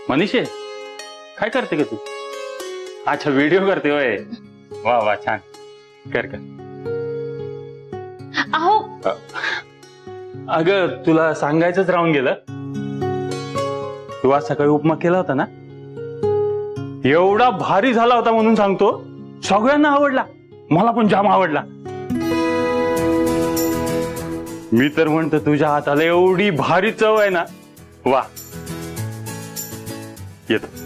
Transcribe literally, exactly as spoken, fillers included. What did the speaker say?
मनीषे काय करते का तू? अच्छा व्हिडिओ करते होय. वा वा छान. कर कर. अहो अगं तुला सांगायचंच राहून गेलं. तू आज सकाळी उपमा केला होता ना, एवढा भारी झाला होता म्हणून सांगतो. सगळ्यांना आवडला, मला पण जाम आवडला. मी तर म्हणतो तुझ्या हाताला एवढी भारी चव आहे ना. वा येतो.